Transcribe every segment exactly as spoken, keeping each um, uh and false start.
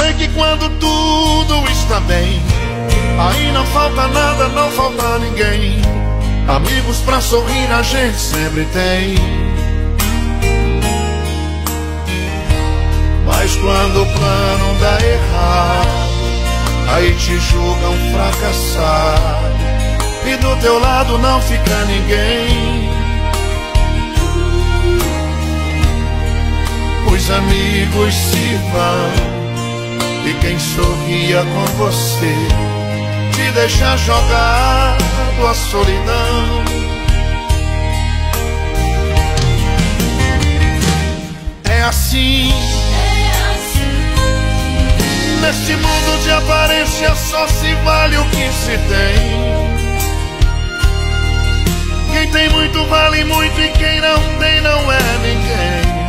sei que quando tudo está bem, aí não falta nada, não falta ninguém. Amigos pra sorrir a gente sempre tem. Mas quando o plano dá errado, aí te julgam fracassado, e do teu lado não fica ninguém. Os amigos se vão, e quem sorria com você te deixa jogado à solidão. É assim, neste mundo de aparência só se vale o que se tem. Quem tem muito vale muito, e quem não tem não é ninguém.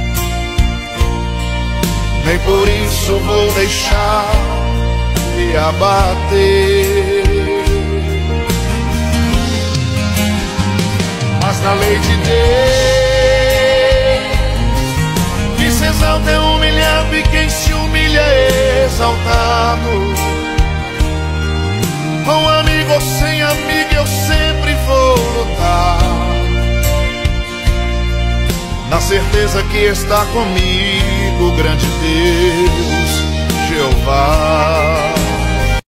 Nem por isso vou deixar de abater. Mas na lei de Deus, que se exalta é humilhado, e quem se humilha é exaltado. Com amigo ou sem amigo eu sempre vou lutar, na certeza que está comigo o grande Deus, Jeová.